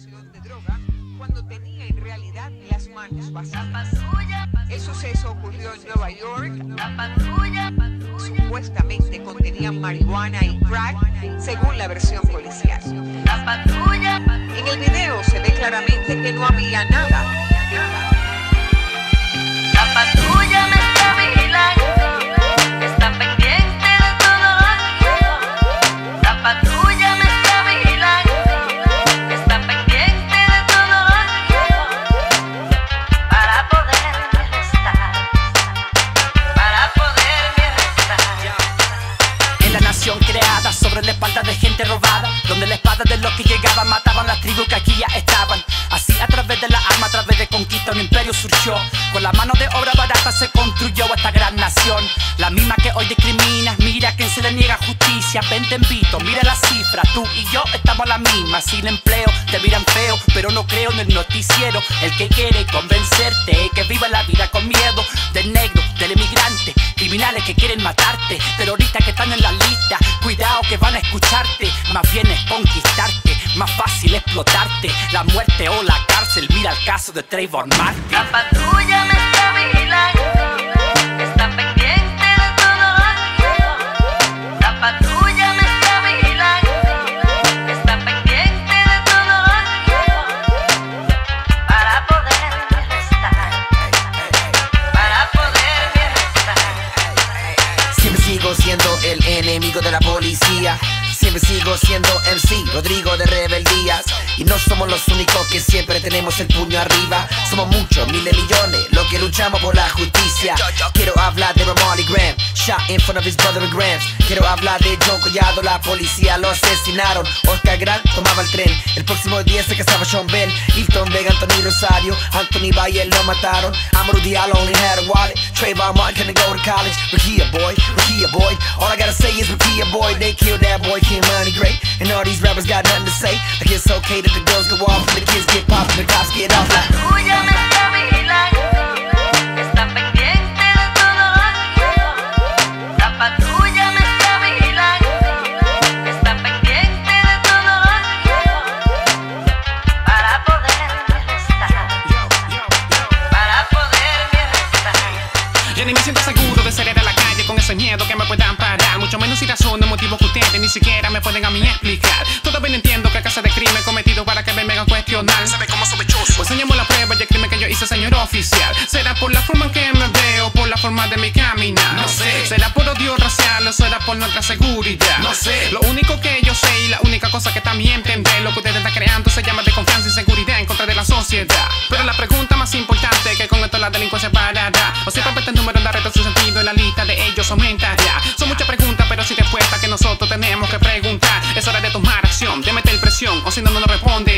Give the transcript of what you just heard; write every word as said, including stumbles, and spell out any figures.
posesión de droga cuando tenía en realidad las manos vacías. El suceso ocurrió en Nueva York. Supuestamente contenían marihuana y crack, según la versión policial. En el video se ve claramente que no había nada. La patrulla me está vigilando, está pendiente de todo lo que hago. La patrulla me está vigilando, está pendiente de todo lo que hago. Para poderme arrestar, para poderme arrestar. En la nación creada sobre la espalda de gente robada, donde la espada de los que llegaban mataban las tribus que aquí ya estaban. Así a través de la arma, a través de conquista, un imperio surgió. Con la mano de obra barata se construyó esta gran nación. La misma que hoy discrimina, mira a quien se le niega justicia. Ven te invito, mira las cifras, tú y yo estamos a la misma. Sin empleo, te miran feo, pero no creo en el noticiero. El que quiere convencerte que viva la vida con miedo. Del negro, del emigrante, criminales que quieren matarte, terroristas que están en la lista. Cuidado que van a escucharte, más bien es conquistarte, más fácil explotarte. La muerte o la cárcel, mira el caso de Trayvon Martin. La patrulla me está vigilando, está pendiente de todo lo que hago. La patrulla me está vigilando, está pendiente de todo lo que hago. Para poderme arrestar, para poderme arrestar. Siempre sigo siendo el enemigo de la policía. Siempre sigo siendo M C, Rodrigo de Rebeldías. Y no somos los únicos que siempre tenemos el puño arriba. Somos muchos, miles, millones, los que luchamos por la justicia. Quiero hablar de Ramarley Graham, shot in front of his brother in Grams. Quiero hablar de John Collado, la policía lo asesinaron. Oscar Grant tomaba el tren, el próximo día se casaba Sean Bell. Hilton Vega, Anthony Rosario, Anthony Bayer lo mataron. Amadou Diallo only had a wallet. Trayvon Martin couldn't go to college. Rekia boy, Rekia boy, all I gotta say is Rekia boy. They killed that boy, King Money Great. And all these rappers got nothing to say. Like it's okay that the girls go off and the kids get popped and the cops get off. La patrulla me está vigilando, está pendiente de todo lo que hago. La patrulla me está vigilando, está pendiente de todo lo que hago. Para poderme arrestar, para poderme arrestar. Yo ni me siento seguro de salir a la calle con ese miedo que me puedan parar. Mucho menos si razón de motivos que ustedes ni siquiera me pueden a mí explicar. Todo bien entiendo que casa de crimen cometido para que me vengan a cuestionar. Se ve como sospechoso. Pues enseñamos la prueba y el crimen que yo hice, señor oficial. ¿Será por la forma en que me veo, por la forma de mi caminar? No sé. ¿Será por odio racial o será por nuestra seguridad? No sé. Lo único que yo sé y la única cosa que también entender, lo que ustedes están creando se llama de confianza y seguridad en contra de la sociedad. Pero la pregunta más importante es que con esto la delincuencia parará. O si este número da reto su sentido en la lista de ellos aumentará. Son muchas preguntas pero sin respuesta que nosotros tenemos que preguntar. Es hora de tomar acción, de meter presión, o si no, no nos responde